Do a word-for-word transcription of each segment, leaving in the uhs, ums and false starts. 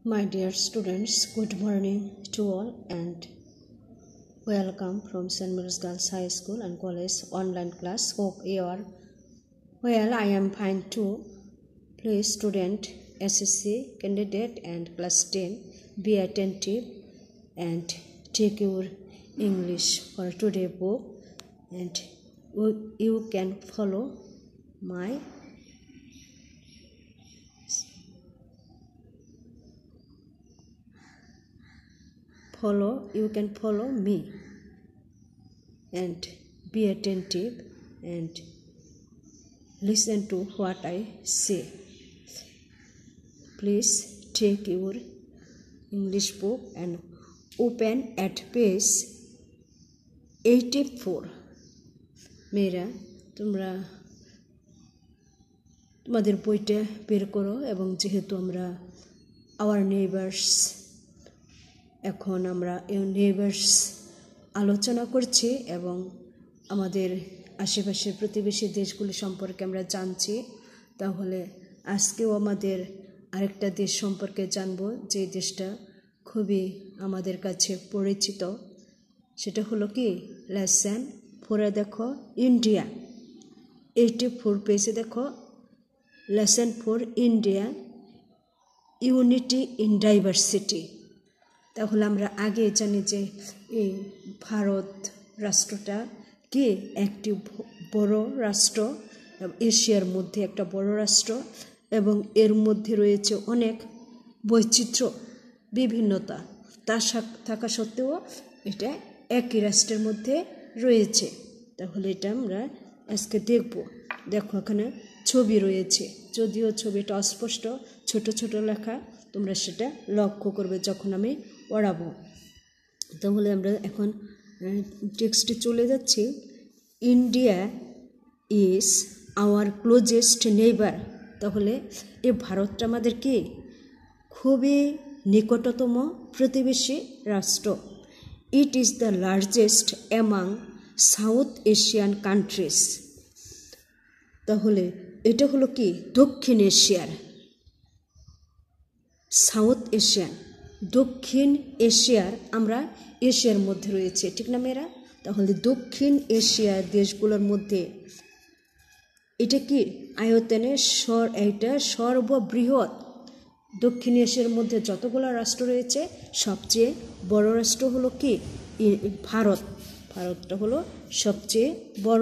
My dear students, good morning to all and welcome from Saint Mary's Girls High School and College online class. Hope you are well. I am fine too. Please, student, S S C candidate and class ten, be attentive and take your English for today book, and you can follow my follow you can follow me and be attentive and listen to what I say. Please take your English book and open at page eighty-four. মেয়েরা তোমরা তোমাদের বইটা বের করো, এবং যেহেতু আমরা hour neighbours এখন আমরা এই নেইবার্স আলোচনা করছি এবং আমাদের আশেপাশের প্রতিবেশী দেশগুলি সম্পর্কে আমরা জানছি, তাহলে আজকেও আমাদের আরেকটা দেশ সম্পর্কে জানব যে দেশটা খুবই আমাদের কাছে পরিচিত। সেটা হলো কি লেসন ফোরে দেখো ইন্ডিয়া, এইটি ফোর পেজে দেখো lesson four India unity in diversity. তাহলে আমরা আগে জানি যে এই ভারত রাষ্ট্রটা কি একটি বড় রাষ্ট্র, এশিয়ার মধ্যে একটা বড় রাষ্ট্র, এবং এর মধ্যে রয়েছে অনেক বৈচিত্র্য বিভিন্নতা। তা থাকা সত্ত্বেও এটা একই রাষ্ট্রের মধ্যে রয়েছে। তাহলে এটা আমরা আজকে দেখব। দেখো এখানে ছবি রয়েছে, যদিও ছবিটা অস্পষ্ট, ছোট ছোট লেখা, তোমরা সেটা লক্ষ্য করবে যখন আমি পড়াবো। তাহলে আমরা এখন টেক্সটে চলে যাচ্ছি। India is our closest neighbour. তাহলে এই ভারতটা আমাদের কি খুবই নিকটতম প্রতিবেশী রাষ্ট্র। It is the largest among South Asian countries. তাহলে এটা হলো কি দক্ষিণ এশিয়ার, সাউথ এশিয়ান দক্ষিণ এশিয়ার, আমরা এশিয়ার মধ্যে রয়েছে, ঠিক না মেয়েরা? তাহলে দক্ষিণ এশিয়ার দেশগুলোর মধ্যে এটা কি আয়তনে সর এইটা সর্ববৃহৎ। দক্ষিণ এশিয়ার মধ্যে যতগুলো রাষ্ট্র রয়েছে সবচেয়ে বড় রাষ্ট্র হলো কি ভারত। ভারতটা হলো সবচেয়ে বড়।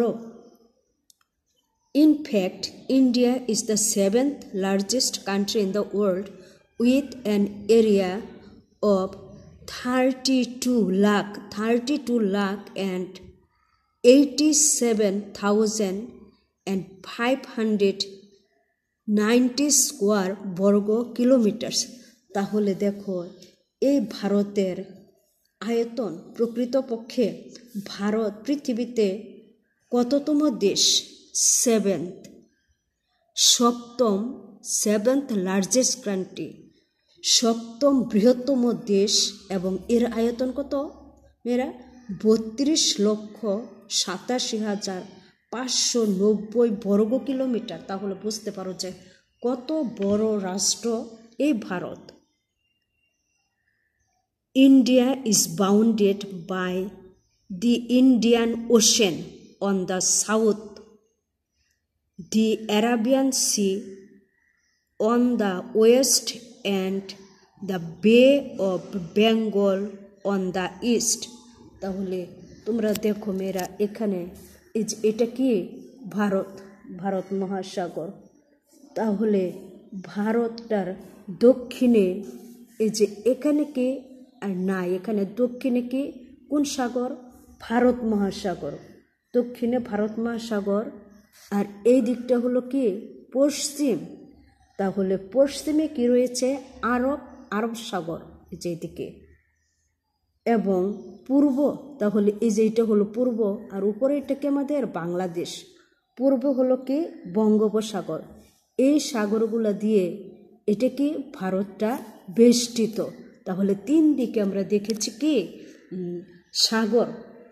In fact, India is the seventh largest country in the world with an area of thirty-two lakh, thirty-two lakh and eighty-seven thousand and five hundred ninety square বর্গ কিলোমিটার। তাহলে দেখো এই ভারতের আয়তন, প্রকৃতপক্ষে ভারত পৃথিবীতে কততম দেশ? সেভেন্থ, সপ্তম, সেভেন্থ লার্জেস্ট কান্ট্রি, সপ্তম বৃহত্তম দেশ, এবং এর আয়তন কত মেয়েরা? বত্রিশ লক্ষ সাতাশি হাজার পাঁচশো নব্বই বর্গ কিলোমিটার। তাহলে বুঝতে পারো যে কত বড় রাষ্ট্র এই ভারত। India is bounded by the Indian Ocean on the south, the Arabian Sea on the west, and the Bay of Bengal on the east. তাহলে তোমরা দেখো মেয়েরা এখানে এটা কি ভারত, ভারত মহাসাগর। তাহলে ভারতটার দক্ষিণে এই যে এখানে কি আর না, এখানে দক্ষিণে কি কোন সাগর? ভারত মহাসাগর, দক্ষিণে ভারত মহাসাগর, আর এই দিকটা হলো কি পশ্চিম। তাহলে পশ্চিমে কি রয়েছে? আরব আরব সাগর এই যে দিকে, এবং পূর্ব, তাহলে এই যে এটা হলো পূর্ব, আর উপরে এটা কি আমাদের বাংলাদেশ। পূর্ব হলো কি বঙ্গোপসাগর। এই সাগরগুলো দিয়ে এটা কি ভারতটা বেষ্টিত। তাহলে তিন দিকে আমরা দেখেছি কি সাগর।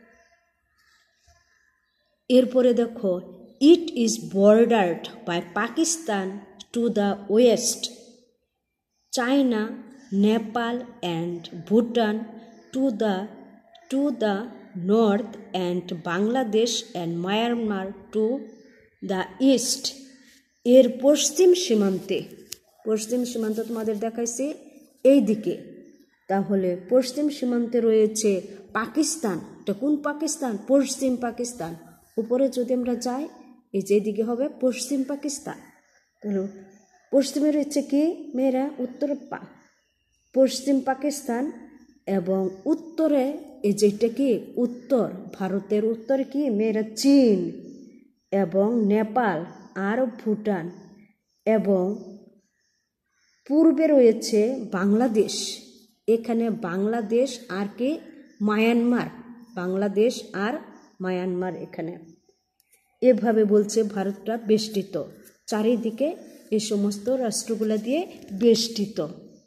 এরপরে দেখো it is bordered by Pakistan to the west, China Nepal and Bhutan to the to the north, and Bangladesh and Myanmar to the east. এর পশ্চিম সীমান্তে, পশ্চিম সীমান্ত তোমাদের দেখাইছি এই দিকে। তাহলে পশ্চিম সীমান্তে রয়েছে পাকিস্তান। এটা কোন পাকিস্তান? পশ্চিম পাকিস্তান। উপরে যদি আমরা যাই, এই যে এদিকে হবে পশ্চিম পাকিস্তান। তাহলে পশ্চিমে রয়েছে কি মেয়েরা? উত্তর পা পশ্চিম পাকিস্তান, এবং উত্তরে এই যেটা কি উত্তর, ভারতের উত্তরে কি মেয়েরা? চীন এবং নেপাল আর ভুটান, এবং পূর্বে রয়েছে বাংলাদেশ। এখানে বাংলাদেশ আর কি মায়ানমার, বাংলাদেশ আর মায়ানমার এখানে। এভাবে বলছে ভারতটা বেষ্টিত, চারিদিকে এই সমস্ত রাষ্ট্রগুলো দিয়ে বেষ্টিত।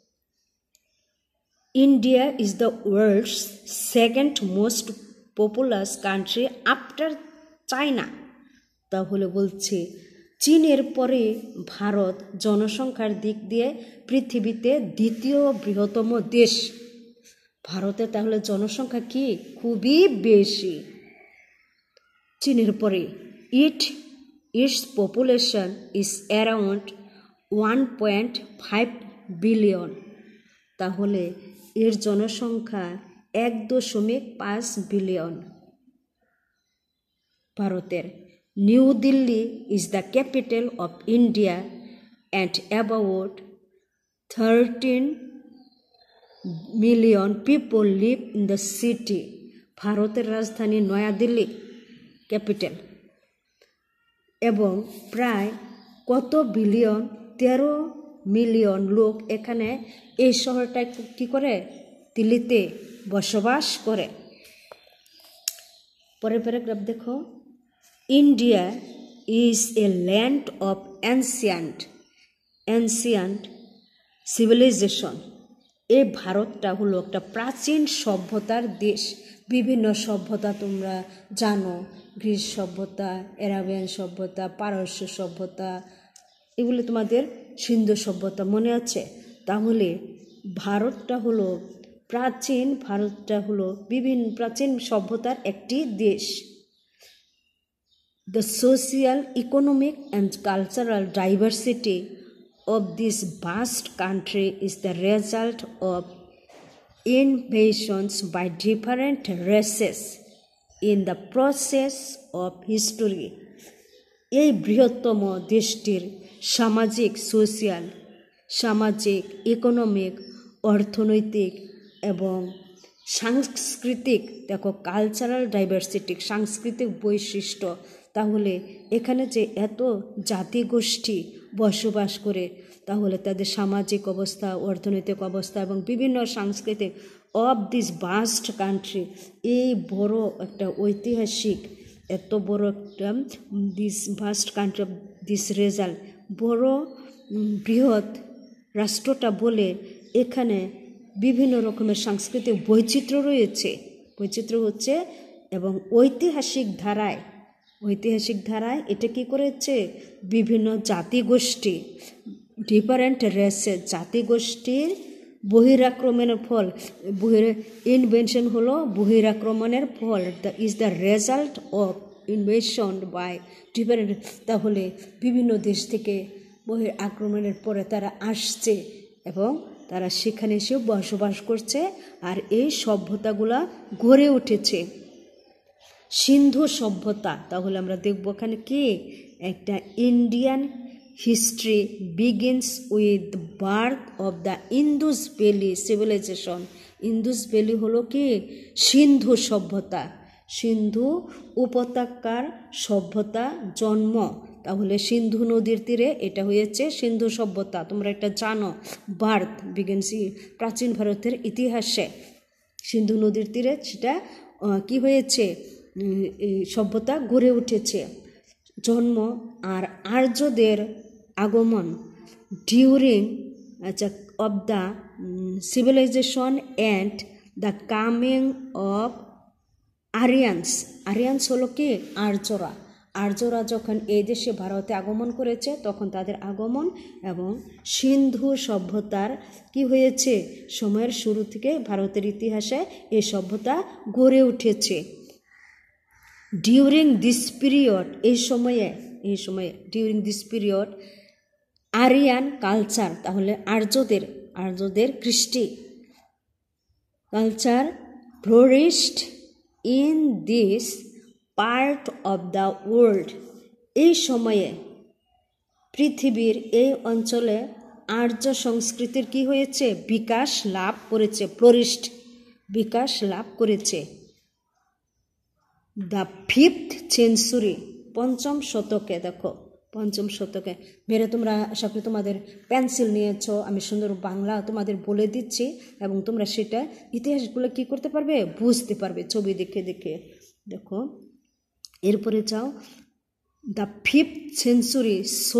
India is the world's second most populous country after China. তাহলে বলছে চীনের পরে ভারত জনসংখ্যার দিক দিয়ে পৃথিবীতে দ্বিতীয় বৃহত্তম দেশ। ভারতে তাহলে জনসংখ্যা কি? খুবই বেশি চীনের পরে। It its population is around one point five billion. তাহলে এর জনসংখ্যা এক দশমিক পাঁচ বিলিয়ন ভারতের। New Delhi is the capital of India and about thirteen million people live in the city. ভারতের রাজধানী নয়াদিল্লি ক্যাপিটাল, এবং প্রায় কত বিলিয়ন? তেরো মিলিয়ন লোক এখানে এই শহরটায় কি করে? দিল্লিতে বসবাস করে। পরের প্যারাগ্রাফ দেখো। India is a land of ancient ancient civilization. এই ভারতটা হলো একটা প্রাচীন সভ্যতার দেশ। বিভিন্ন সভ্যতা তোমরা জানো, গ্রিস সভ্যতা, অ্যারাবিয়ান সভ্যতা, পারস্য সভ্যতা, এগুলো তোমাদের সিন্ধু সভ্যতা মনে আছে। তাহলে ভারতটা হলো প্রাচীন, ভারতটা হলো বিভিন্ন প্রাচীন সভ্যতার একটি দেশ। The social, economic and cultural diversity of this vast country is the result of invasions by different races in the process of history. এই বৃহত্তম দেশটির সামাজিক, সোশিয়াল, সামাজিক, ইকোনমিক, অর্থনৈতিক এবং সাংস্কৃতিক, দেখো কালচারাল ডাইভার্সিটি, সাংস্কৃতিক বৈশিষ্ট্য। তাহলে এখানে যে এত জাতিগোষ্ঠী বসবাস করে, তাহলে তাদের সামাজিক অবস্থা, অর্থনৈতিক অবস্থা এবং বিভিন্ন সাংস্কৃতিক অফ দিস ভাস্ট কান্ট্রি, এই বড় একটা ঐতিহাসিক, এত বড় একটা this vast country of this result, বড় বৃহৎ রাষ্ট্রটা বলে এখানে বিভিন্ন রকমের সাংস্কৃতিক বৈচিত্র্য রয়েছে। বৈচিত্র্য হচ্ছে এবং ঐতিহাসিক ধারায়, ঐতিহাসিক ধারায় এটা কি করেছে? বিভিন্ন জাতিগোষ্ঠী, ডিফারেন্ট রেসেস, জাতিগোষ্ঠীর বহিরাক্রমণের ফল, বহির ইনভেনশন হলো বহিরাক্রমণের ফল। The is the result of invasion by different. তাহলে বিভিন্ন দেশ থেকে বহির আক্রমণের পরে তারা আসছে এবং তারা সেখানে এসেও বসবাস করছে, আর এই সভ্যতাগুলা গড়ে উঠেছে। সিন্ধু সভ্যতা, তাহলে আমরা দেখব এখানে কি একটা Indian history begins with birth of the Indus valley civilization. Indus valley হলো কি সিন্ধু সভ্যতা, সিন্ধু উপত্যকার সভ্যতা জন্ম। তাহলে সিন্ধু নদীর তীরে এটা হয়েছে সিন্ধু সভ্যতা, তোমরা এটা জানো। বার্থ বিগিনস, প্রাচীন ভারতের ইতিহাসে সিন্ধু নদীর তীরে সেটা কি হয়েছে? সভ্যতা গড়ে উঠেছে, জন্ম। আর আর্যদের আগমন ডিউরিং আচ্ছা of the civilization and the coming of Aryans. Aryans হলো কি আর্যরা, আর্যরা যখন এই দেশে ভারতে আগমন করেছে তখন তাদের আগমন এবং সিন্ধু সভ্যতার কি হয়েছে, সময়ের শুরু থেকে ভারতের ইতিহাসে এই সভ্যতা গড়ে উঠেছে। ডিউরিং দিস পিরিয়ড, এই সময়ে এই সময়ে during this period Aryan culture, তাহলে আর্যদের আর্যদের কৃষ্টি culture flourished in this part of the world. এই সময়ে পৃথিবীর এই অঞ্চলে আর্য সংস্কৃতির কি হয়েছে, বিকাশ লাভ করেছে, ফ্লোরিশড বিকাশ লাভ করেছে। দ্য ফিফথ সেঞ্চুরি, পঞ্চম শতকে, দেখো পঞ্চম শতকে। মেরে তোমরা আশা করি তোমাদের পেন্সিল নিয়েছো, আমি সুন্দর বাংলা তোমাদের বলে দিচ্ছি এবং তোমরা সেটা ইতিহাসগুলো কি করতে পারবে, বুঝতে পারবে ছবি দেখে দেখে। দেখো এরপরে যাও, the fifth century so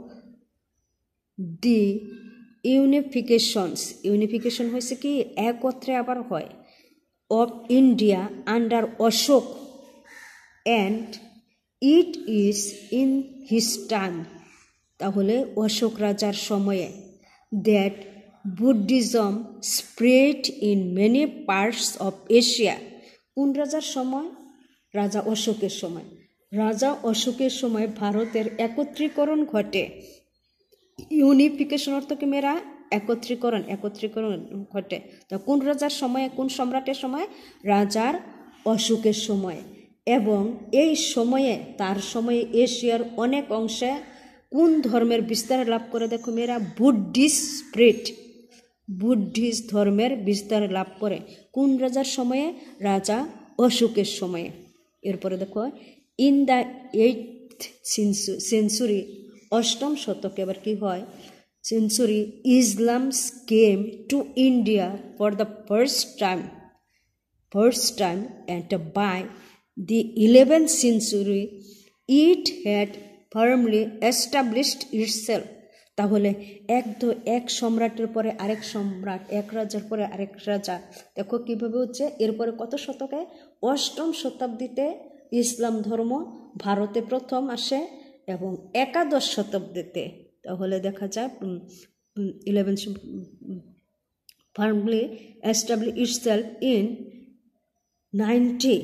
the unifications, unification হয়েছে কি, একত্রে আবার হয়, of India under Ashoka and it is in his time, তাহলে অশোক রাজার সময়ে। That Buddhism spread in many parts of Asia, কোন রাজার সময়, রাজা অশোকের সময়। রাজা অশোকের সময় ভারতের একত্রীকরণ ঘটে। ইউনিফিকেশন অর্থ কি মেয়েরা, একত্রীকরণ, একত্রীকরণ ঘটে। তা কোন রাজার সময়ে, কোন সম্রাটের সময়, রাজার অশোকের সময়। এবং এই সময়ে, তার সময়ে এশিয়ার অনেক অংশে কোন ধর্মের বিস্তার লাভ করে, দেখো মেয়েরা, বুদ্ধিস্ট স্প্রিট, বুদ্ধিস্ট ধর্মের বিস্তার লাভ করে কোন রাজার সময়ে, রাজা অশোকের সময়ে। এরপরে দেখো, ইন দ্য এইথ সেঞ্চুরি, অষ্টম শতকে এবার কি হয়, century Islam came to India for the first time, first time and by the eleventh century it had firmly established itself, তাহলে এক তো এক সম্রাটের পরে আরেক সম্রাট, এক রাজার পরে আরেক রাজা, দেখো কীভাবে হচ্ছে। এরপরে কত শতকে, অষ্টম শতাব্দীতে ইসলাম ধর্ম ভারতে প্রথম আসে এবং একাদশ শতাব্দীতে তাহলে দেখা যায় eleven firmly establish itself in ninety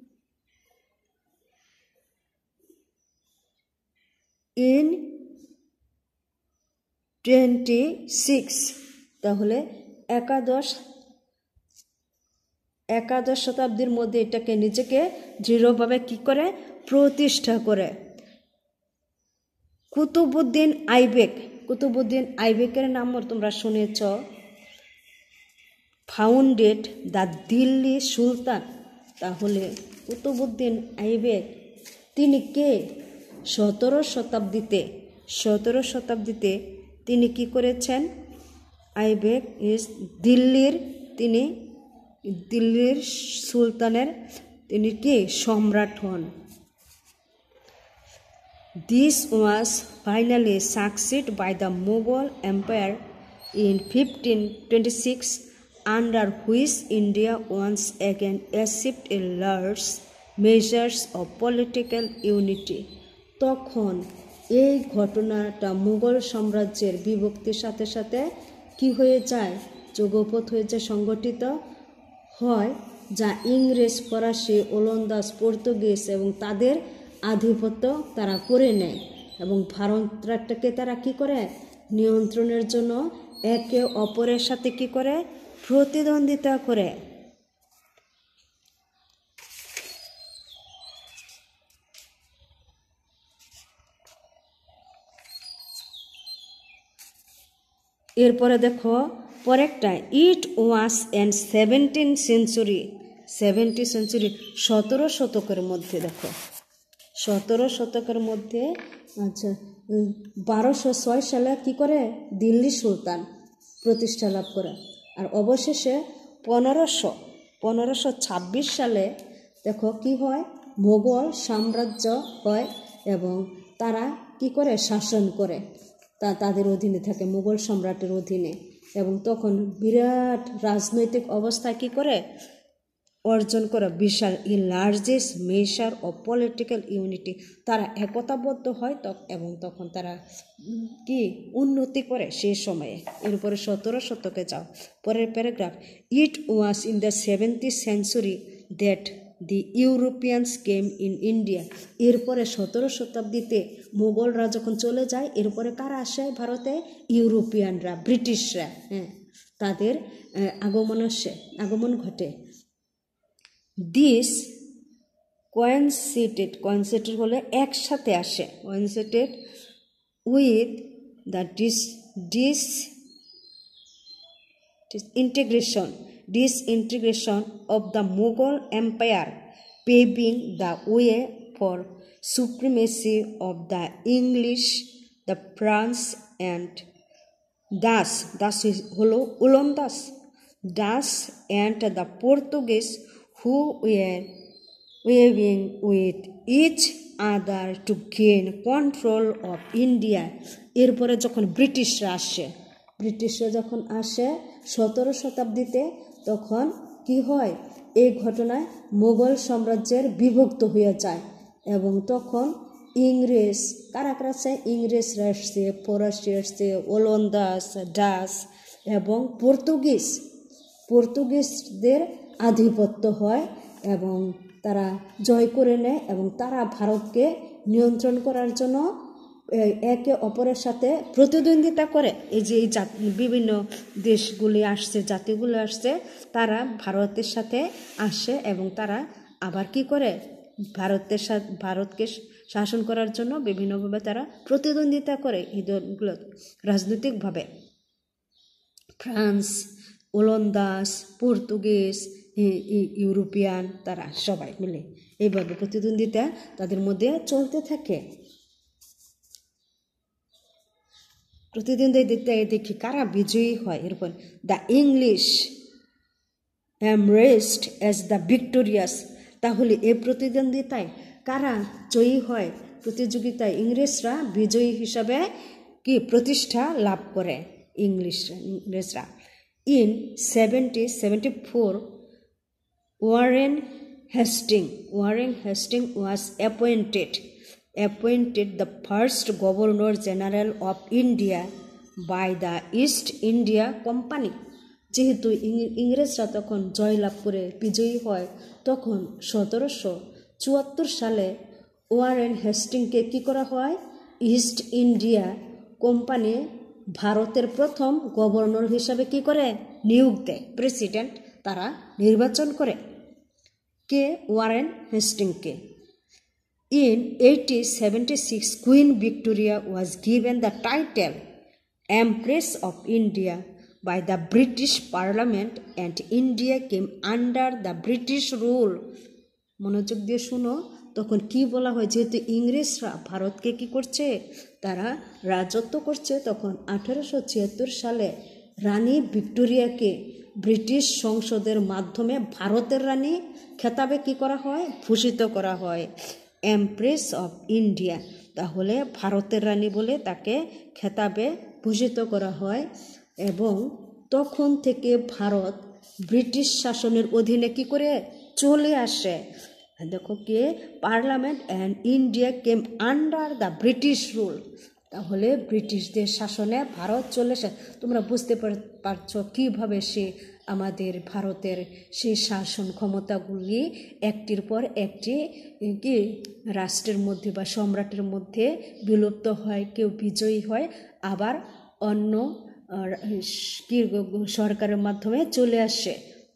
in twenty six, তাহলে একাদশ একাদশ শতাব্দীর মধ্যে এটাকে নিজেকে দৃঢ়ভাবে কি করে, প্রতিষ্ঠা করে। কুতুবউদ্দিন আইবেক, কুতুবউদ্দিন আইবেকের নাম তোমরা শুনেছ, ফাউন্ডেড দ্য দিল্লি সুলতান, তাহলে কুতুবউদ্দিন আইবেক তিনি কে, সতেরো শতাব্দীতে সতেরো শতাব্দীতে তিনি কি করেছেন, আইবেক ইজ দিল্লির, তিনি দিল্লির সুলতানের তিনি কি সম্রাট হন। This was finally succeed by the Mughal empire in fifteen twenty six, under which India once again achieved a large measures of political unity. তখন এই ঘটনাটা মুঘল সাম্রাজ্যের বিভক্তির সাথে সাথে কি হয়ে যায়, যুগপৎ হয়ে যায়, সংগঠিত হয়, যা ইংরেজ, ফরাসি, ওলন্দাজ, পর্তুগিজ এবং তাদের আধিপত্য তারা করে নেয় এবং ভারতটাকে তারা কি করে, নিয়ন্ত্রণের জন্য একে অপরের সাথে কি করে, প্রতিদ্বন্দ্বিতা করে। এরপরে দেখো পরেরটা, it was end seventeen century, seventy century সতেরো শতকের মধ্যে, দেখো সতেরো শতকের মধ্যে, আচ্ছা বারোশো ছয় সালে কি করে, দিল্লি সুলতান প্রতিষ্ঠা লাভ করে। আর অবশেষে পনেরোশো পনেরোশো ছাব্বিশ সালে দেখো কি হয়, মোগল সাম্রাজ্য হয় এবং তারা কি করে, শাসন করে, তা তাদের অধীনে থাকে, মুঘল সম্রাটের অধীনে। এবং তখন বিরাট রাজনৈতিক অবস্থা কি করে, অর্জন করা বিশাল ই largest measure of political unity, তারা একতাবদ্ধ হয় এবং তখন তারা কি উন্নতি করে সেই সময়ে। এরপরে সতেরো শতকে যাও, পরের paragraph, it was in the seventeenth century that the Europeans came in India. এরপরে সতেরো শতাব্দীতে মোগলরা যখন চলে যায়, এরপরে কারা আসে ভারতে? ইউরোপিয়ানরা, ব্রিটিশরা, হ্যাঁ, তাদের আগমন আসে আগমন ঘটে। দিস কোয়েনসিডেড, কোয়েনসিডেড হলে একসাথে আসে, coincided with the dis dis integration disintegration of the Mughal Empire, paving the way for supremacy of the English, the French, and thus thus is holo Olandas, thus and the Portuguese, who were waving with each other to gain control of India. এরপরে যখন ব্রিটিশরা আসে, ব্রিটিশরা যখন আসে সতেরো শতাব্দীতে, তখন কি হয়? এই ঘটনায় মোগল সাম্রাজ্যের বিভক্ত হয়ে যায় এবং তখন ইংরেজ কারা কারা আছে? ইংরেজরা আসছে, ফরাসি আসছে, ওলন্দাজ, ডাচ এবং পর্তুগিজ, পর্তুগিজদের আধিপত্য হয় এবং তারা জয় করে নেয় এবং তারা ভারতকে নিয়ন্ত্রণ করার জন্য একে অপরের সাথে প্রতিদ্বন্দ্বিতা করে। এই যে এই বিভিন্ন দেশগুলি আসছে, জাতিগুলো আসছে, তারা ভারতের সাথে আসে এবং তারা আবার কি করে? ভারতের সাথে ভারতকে শাসন করার জন্য বিভিন্নভাবে তারা প্রতিদ্বন্দ্বিতা করে এই দলগুলো রাজনৈতিকভাবে। ফ্রান্স, ওলন্দাজ, পর্তুগিজ, ইউরোপিয়ান, তারা সবাই মিলে এইভাবে প্রতিদ্বন্দ্বিতা তাদের মধ্যে চলতে থাকে। প্রতিদ্বন্দ্বিতায় দেখি কারা বিজয়ী হয়। এরপর the English emerged as the victorious, তাহলে এই প্রতিদ্বন্দ্বিতায় কারা জয়ী হয়? প্রতিযোগিতায় ইংরেজরা বিজয়ী হিসাবে কি প্রতিষ্ঠা লাভ করে ইংলিশরা ইংরেজরা in seventy seventy four Warren Hasting Warren Hasting was appointed appointed the first Governor General of India by the East India Company. যেহেতু ইংরেজরা তখন জয়লাভ করে বিজয়ী হয়, তখন সতেরোশো চুয়াত্তর সালে ওয়ারেন হেস্টিংকে কি করা হয়? ইস্ট ইন্ডিয়া কোম্পানি ভারতের প্রথম গভর্নর হিসাবে কি করে? নিয়োগ দেয়। প্রেসিডেন্ট তারা নির্বাচন করে। কে? ওয়ারেন হেস্টিংকে। In eighteen seventy-six, Queen Victoria was given the title Empress of India by the British Parliament and India came under the British rule. মনোযোগ দিয়ে শুনো, তখন কি বলা হয়? যেহেতু ইংরেজরা ভারতকে কি করছে? তারা রাজত্ব করছে, তখন আঠারোশো ছিয়াত্তর সালে রানী ভিক্টোরিয়াকে ব্রিটিশ সংসদের মাধ্যমে ভারতের রানী খেতাবে কি করা হয়? ভূষিত করা হয়, এমপ্রেস অফ ইন্ডিয়া। তাহলে ভারতের রানী বলে তাকে খেতাবে ভূষিত করা হয় এবং তখন থেকে ভারত ব্রিটিশ শাসনের অধীনে কি করে চলে আসে। দেখো কি, parliament and India came under the British rule. তাহলে ব্রিটিশদের শাসনে ভারত চলে আসে। তোমরা বুঝতে পারছো কীভাবে সে আমাদের ভারতের সেই শাসন ক্ষমতাগুলি একটির পর একটি কি রাষ্ট্রের মধ্যে বা সম্রাটের মধ্যে বিলুপ্ত হয়, কেউ বিজয়ী হয়, আবার অন্য কি সরকারের মাধ্যমে চলে আসে।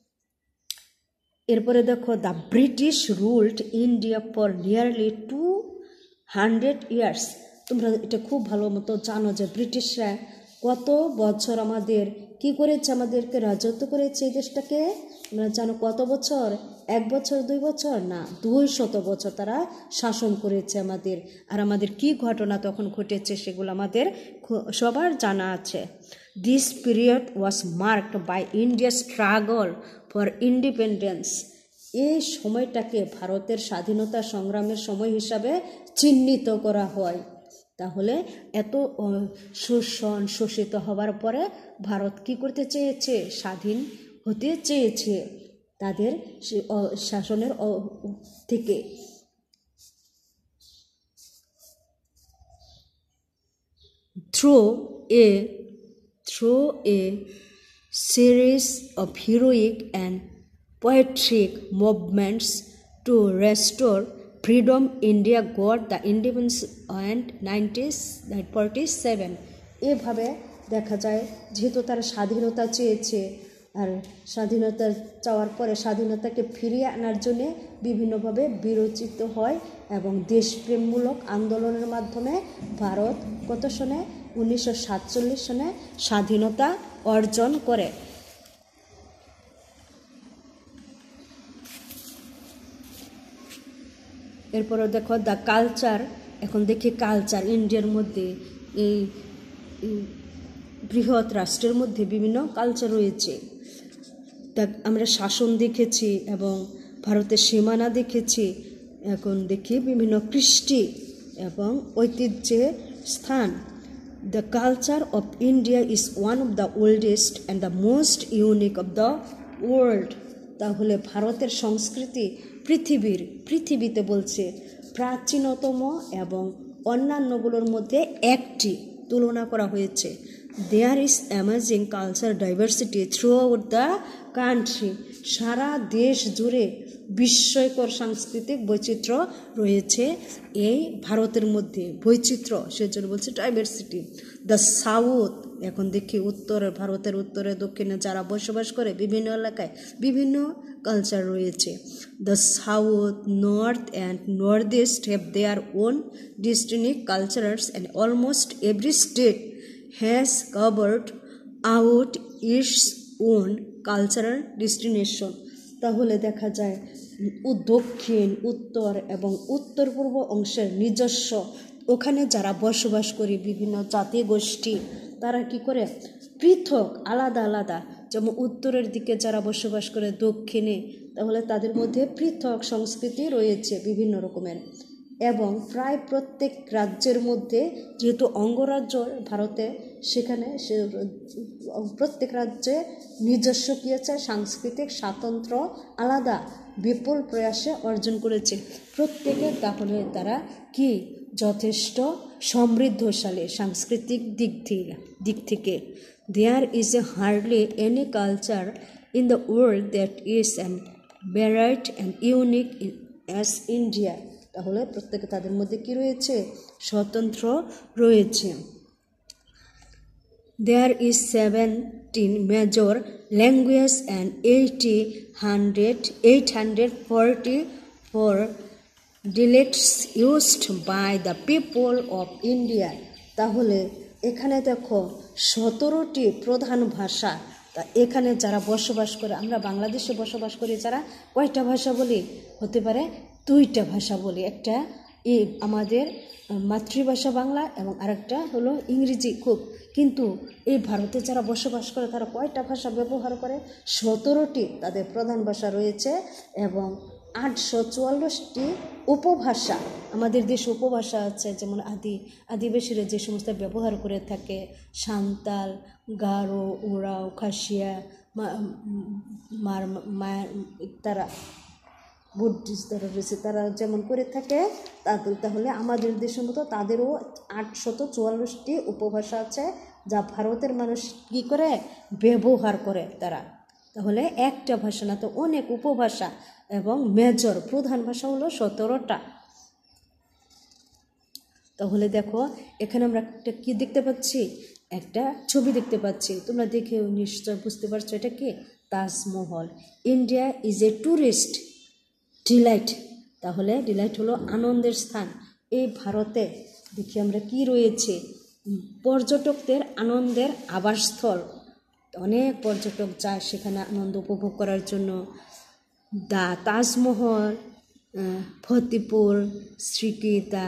এরপরে দেখো, the British ruled India for nearly two hundred years. তোমরা এটা খুব ভালো মতো জানো যে ব্রিটিশরা কত বছর আমাদের কি করেছে? আমাদেরকে রাজত্ব করেছে এই দেশটাকে। তোমরা জানো কত বছর? এক বছর, দুই বছর না, দুই শত বছর তারা শাসন করেছে আমাদের। আর আমাদের কি ঘটনা তখন ঘটেছে সেগুলো আমাদের সবার জানা আছে। This period was marked by India struggle for independence. এই সময়টাকে ভারতের স্বাধীনতা সংগ্রামের সময় হিসাবে চিহ্নিত করা হয়। তাহলে এত শোষণ শোষিত হওয়ার পরে ভারত কি করতে চেয়েছে? স্বাধীন হতে চেয়েছে। তাদের শাসনের থেকে। Through a through a series of heroic and poetic movements to restore freedom, India got the independence in nineteen forty-seven. এভাবে দেখা যায় যেহেতু তারা স্বাধীনতা চেয়েছে, আর স্বাধীনতা চাওয়ার পরে স্বাধীনতাকে ফিরিয়ে আনার জন্যে বিভিন্নভাবে বিরচিত হয় এবং দেশপ্রেমমূলক আন্দোলনের মাধ্যমে ভারত কত সনে উনিশশো সাতচল্লিশ সনে স্বাধীনতা অর্জন করে। এরপরে দেখো দ্য কালচার। এখন দেখি কালচার ইন্ডিয়ার মধ্যে, এই বৃহৎ রাষ্ট্রের মধ্যে বিভিন্ন কালচার রয়েছে। তা আমরা শাসন দেখেছি এবং ভারতের সীমানা দেখেছি। এখন দেখি বিভিন্ন কৃষ্টি এবং ঐতিহ্যের স্থান। The culture of India is one of the oldest and the most unique of the world. তাহলে ভারতের সংস্কৃতি পৃথিবীর পৃথিবীতে বলছে প্রাচীনতম এবং অন্যান্যগুলোর মধ্যে একটি তুলনা করা হয়েছে। There is amazing culture diversity throughout the country. সারা দেশ জুড়ে বিস্ময়কর সাংস্কৃতিক বৈচিত্র্য রয়েছে এই ভারতের মধ্যে। বৈচিত্র্য সেজন্য বলছে ডাইভার্সিটি। The south. এখন দেখি উত্তরে, ভারতের উত্তরে দক্ষিণে যারা বসবাস করে বিভিন্ন এলাকায় বিভিন্ন কালচার রয়েছে। The south, north and north east have their own distinct cultures and almost every state has carved out its own cultural destination. তাহলে দেখা যায় দক্ষিণ, উত্তর এবং উত্তর পূর্ব অংশের নিজস্ব, ওখানে যারা বসবাস করে বিভিন্ন জাতি গোষ্ঠী, তারা কি করে পৃথক আলাদা আলাদা, যেমন উত্তরের দিকে যারা বসবাস করে দক্ষিণে, তাহলে তাদের মধ্যে পৃথক সংস্কৃতি রয়েছে বিভিন্ন রকমের। এবং প্রায় প্রত্যেক রাজ্যের মধ্যে, যেহেতু অঙ্গরাজ্য ভারতে, সেখানে সে প্রত্যেক রাজ্যে নিজস্ব কী আছে সাংস্কৃতিক স্বাতন্ত্র্য আলাদা বিপুল প্রয়াসে অর্জন করেছে প্রত্যেকে। তাহলে তারা কি যথেষ্ট সমৃদ্ধশালী সাংস্কৃতিক দিক থেকে দিক থেকে there is a hardly any culture in the world that is an varied and unique as India. তাহলে প্রত্যেকে তাদের মধ্যে কি রয়েছে স্বতন্ত্র রয়েছে। There is seventeen major languages and eight hundred forty-four dialects used by the people of India. তাহলে এখানে দেখো সতেরোটি প্রধান ভাষা। তা এখানে যারা বসবাস করে, আমরা বাংলাদেশে বসবাস করি, যারা কয়টা ভাষা বলি? হতে পারে দুইটা ভাষা বলি। একটা এই আমাদের মাতৃভাষা বাংলা এবং আরেকটা হলো ইংরেজি। খুব কিন্তু এই ভারতে যারা বসবাস করে তারা কয়টা ভাষা ব্যবহার করে? সতেরোটি তাদের প্রধান ভাষা রয়েছে এবং আটশো চুয়াল্লিশটি উপভাষা। আমাদের দেশে উপভাষা আছে, যেমন আদি আদিবাসীরা যে সমস্ত ব্যবহার করে থাকে, সাঁওতাল, গারো, ওরাও, খাসিয়া, মার মায়ের তারা বুদ্ধিস্ট যারা রয়েছে তারা যেমন করে থাকে, তাদের তাহলে আমাদের দেশের মতো তাদেরও আটশত চুয়াল্লিশটি উপভাষা আছে যা ভারতের মানুষ কী করে ব্যবহার করে তারা। তাহলে একটা ভাষা না, তো অনেক উপভাষা এবং মেজর প্রধান ভাষা হলো সতেরোটা। তাহলে দেখো এখানে আমরা একটা কী দেখতে পাচ্ছি, একটা ছবি দেখতে পাচ্ছি। তোমরা দেখে নিশ্চয় বুঝতে পারছো এটা কি? Taj Mahal. India is a tourist delight. তাহলে ডিলাইট হলো আনন্দের স্থান। এই ভারতে দেখি আমরা কি রয়েছে, পর্যটকদের আনন্দের আবাসস্থল। অনেক পর্যটক যায় সেখানে আনন্দ উপভোগ করার জন্য। দা তাজমহল, ফতেপুর সিক্রি,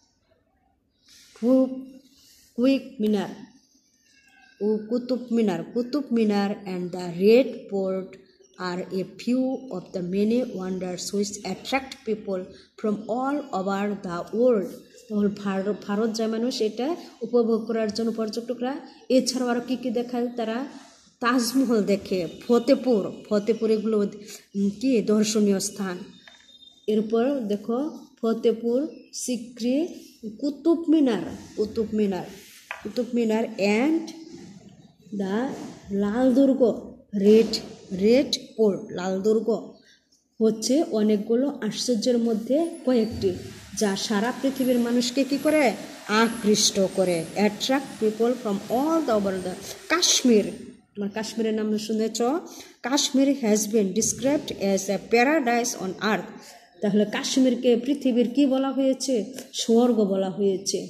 কুতুব মিনার ও Qutub Minar Qutub Minar and the Red Fort are a few of the many wonders which attract people from all over the world. তাহলে ভারত ভারত যায় মানুষ এটা উপভোগ করার জন্য পর্যটকরা। এছাড়াও আরও কী কী দেখায় তারা? তাজমহল দেখে, ফতেপুর ফতেপুর এগুলো কি দর্শনীয় স্থান। এরপর দেখো ফতেপুর সিক্রি, কুতুব মিনার কুতুব মিনার কুতুব মিনার অ্যান্ড দ্য লাল দুর্গ, রেড রেড ফোর্ট। লাল দুর্গ হচ্ছে অনেকগুলো আশ্চর্যের মধ্যে কয়েকটি, যা সারা পৃথিবীর মানুষকে কি করে আকৃষ্ট করে, attract people from all the over the Kashmir. তোমার কাশ্মীরের নাম শুনেছ? Kashmir has been described as a paradise on earth. তাহলে কাশ্মীরকে পৃথিবীর কি বলা হয়েছে? স্বর্গ বলা হয়েছে।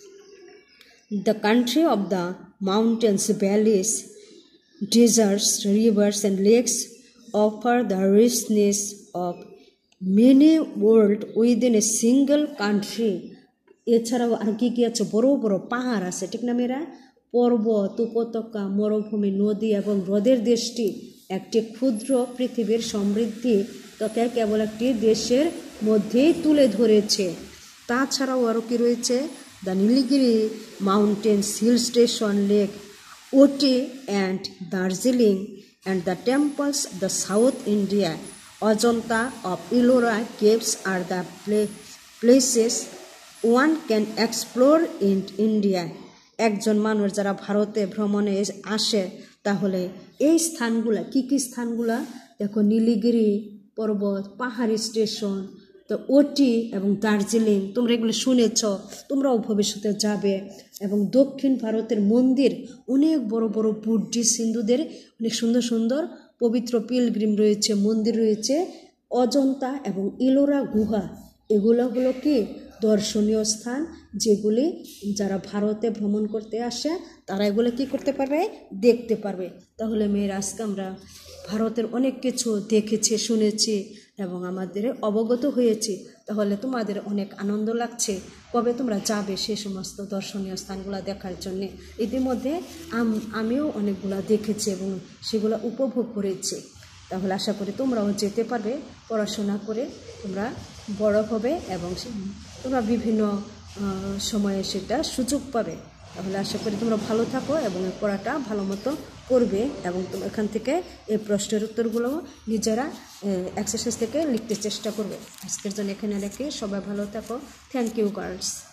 The country of the mountains, valleys, deserts, rivers and lakes offer the richness of many world within a single country. এছাড়াও আর কি কি আছে? বড় বড় পাহাড় আছে, ঠিক না মেয়েরা? পর্বত, উপত্যকা, মরুভূমি, নদী এবং হ্রদের দেশটি একটি ক্ষুদ্র পৃথিবীর সমৃদ্ধি তাকে কেবল একটি দেশের মধ্যেই তুলে ধরেছে। তাছাড়াও আরও কি রয়েছে? The Nilgiri mountains, hill station, lake Ooty and Darjeeling, and the temples of the South India. Ajanta of Ellora caves are the places one can explore in India. একজন মানুষ যারা ভারতে ভ্রমণে আসে তাহলে এই স্থানগুলা কি কি স্থানগুলা দেখো? নীলগিরি পর্বত, পাহাড়ি স্টেশন, তো ওটি এবং দার্জিলিং, তোমরা এগুলো শুনেছ, তোমরাও ভবিষ্যতে যাবে। এবং দক্ষিণ ভারতের মন্দির, অনেক বড় বড় বুদ্ধিস্ট হিন্দুদের অনেক সুন্দর সুন্দর পবিত্র পিলগ্রিম রয়েছে, মন্দির রয়েছে। অজন্তা এবং ইলোরা গুহা, এগুলো হলো কি দর্শনীয় স্থান, যেগুলি যারা ভারতে ভ্রমণ করতে আসে তারা এগুলো কি করতে পারবে? দেখতে পারবে। তাহলে মেয়েরা আজকে আমরা ভারতের অনেক কিছু দেখেছি, শুনেছি এবং আমাদের অবগত হয়েছি। তাহলে তোমাদের অনেক আনন্দ লাগছে। কবে তোমরা যাবে সে সমস্ত দর্শনীয় স্থানগুলো দেখার জন্যে? ইতিমধ্যে আমিও অনেকগুলো দেখেছি এবং সেগুলো উপভোগ করেছি। তাহলে আশা করি তোমরাও যেতে পারবে। পড়াশোনা করে তোমরা বড় হবে এবং তোমরা বিভিন্ন সময়ে সেটা সুযোগ পাবে। তাহলে আশা করি তোমরা ভালো থাকো এবং পড়াটা ভালো মতো করবে এবং তোমরা এখান থেকে এই প্রশ্নের উত্তরগুলো নিজেরা এক্সারসাইজ থেকে লিখতে চেষ্টা করবে। আজকের জন্য এখানে রেখে সবাই ভালো থাকো। Thank you girls.